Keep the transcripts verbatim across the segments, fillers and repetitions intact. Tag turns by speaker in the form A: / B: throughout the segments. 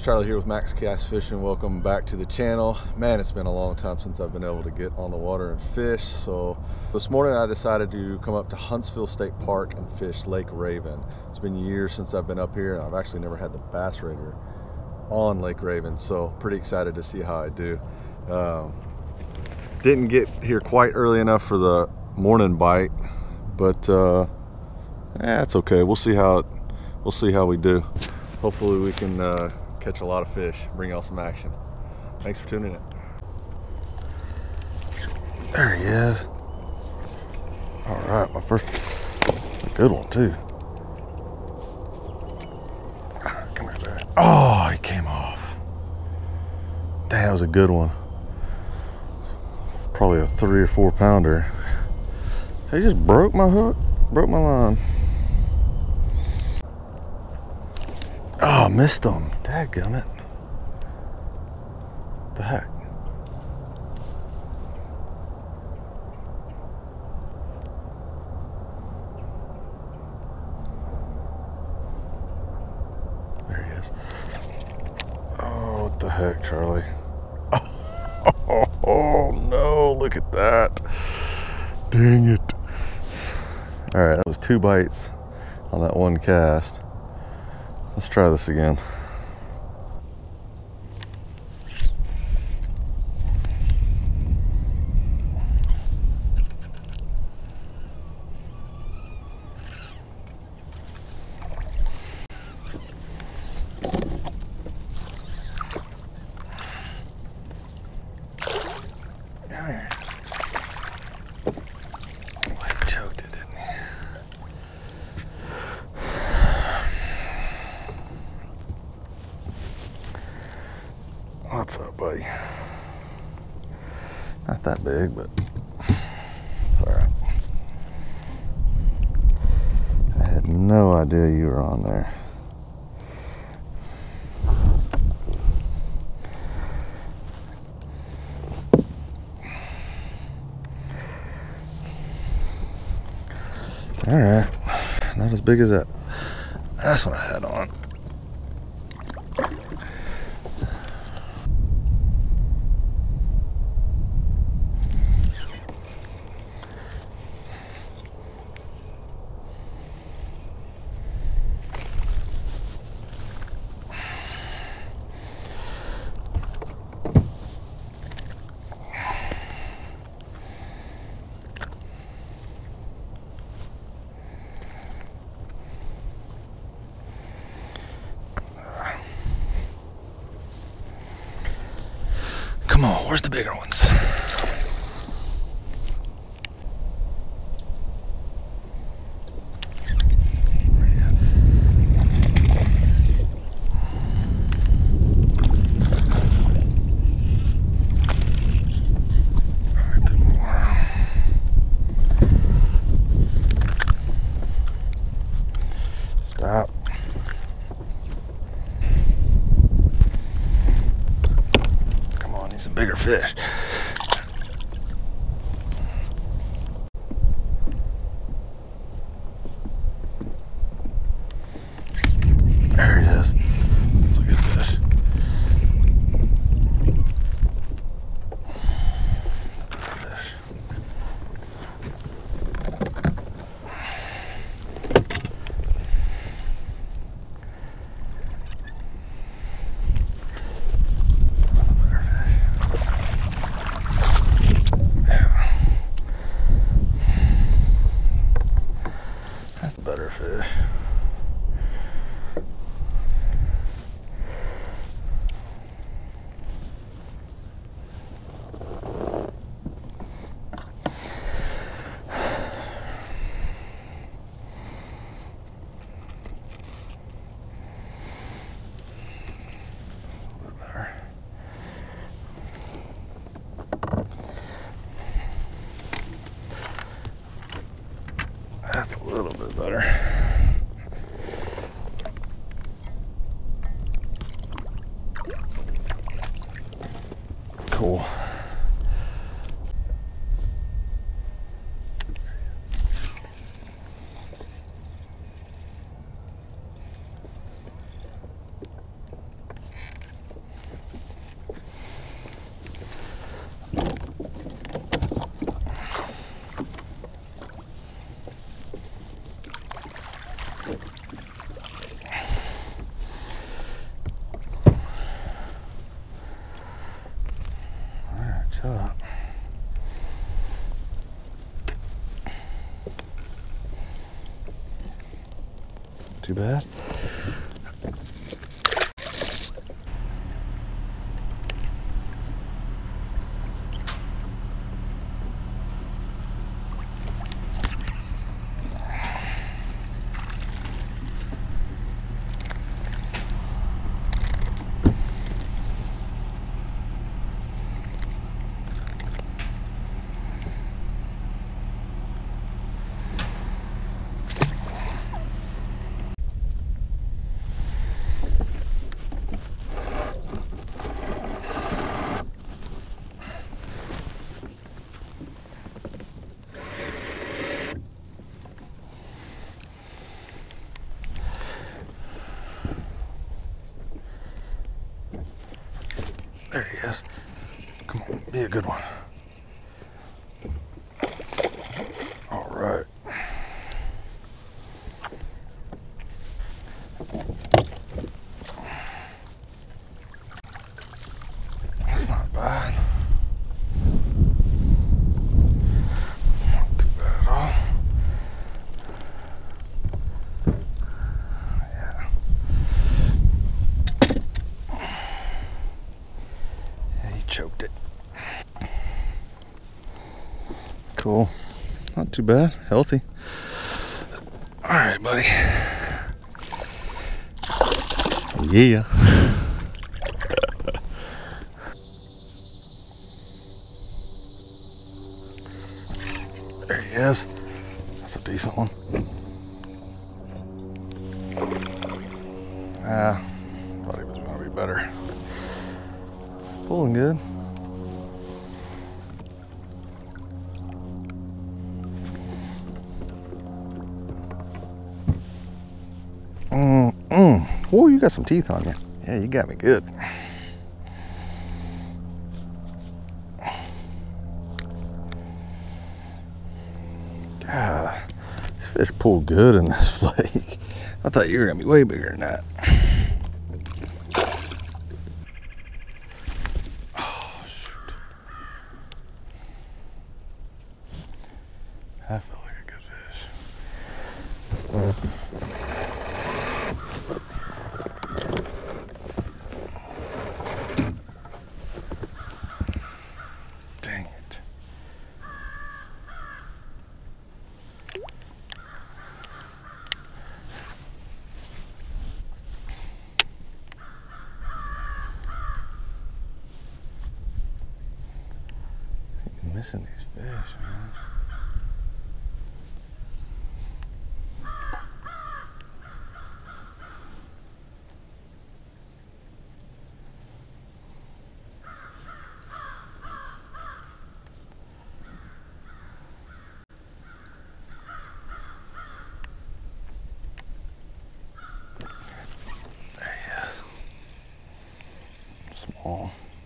A: Charlie here with Max Cast Fishing. Welcome back to the channel. Man, it's been a long time since I've been able to get on the water and fish. So this morning I decided to come up to Huntsville State Park and fish Lake Raven. It's been years since I've been up here, and I've actually never had the bass raider on Lake Raven, so pretty excited to see how I do. Um, didn't get here quite early enough for the morning bite, but uh, yeah, it's okay. We'll see how it, we'll see how we do. Hopefully we can uh, catch a lot of fish, bring y'all some action. Thanks for tuning in. There he is. All right, my first, a good one too. Come here, baby. Oh, he came off. Dang, that was a good one. Probably a three or four pounder. He just broke my hook, broke my line. Oh, missed him. Dadgummit. What the heck? There he is. Oh, what the heck, Charlie? Oh, oh no, look at that. Dang it. All right, that was two bites on that one cast. Let's try this again. What's up, buddy? Not that big, but it's all right. I had no idea you were on there. All right, not as big as that. That's what I had on. Come on, where's the bigger ones? Stop. Some bigger fish. There it is. That's a good fish. Good fish. Better fish. Better. That's a little bit better. Cool.
B: shot. Too bad. There he is. Come on, be a good one. All right. That's not bad. Not too bad at all. Yeah. Yeah, he choked it. Cool. Not too bad. Healthy. All right, buddy. Yeah. There he is. That's a decent one. Ah, thought he was going to be better. It's pulling good. Mm, mm. Oh, you got some teeth on you. Yeah, you got me good. God, this fish pulled good in this lake. I thought you were gonna be way bigger than that. Oh, shoot. That felt like a good fish. Dang it. I'm missing these fish, man. There he is. Small.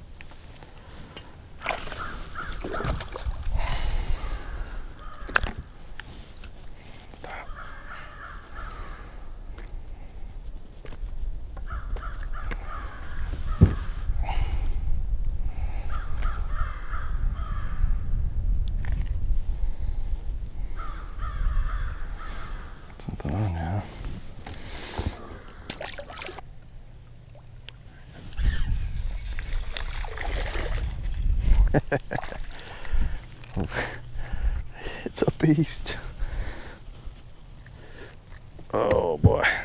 B: Stop. Something on now. It's a beast. Oh boy.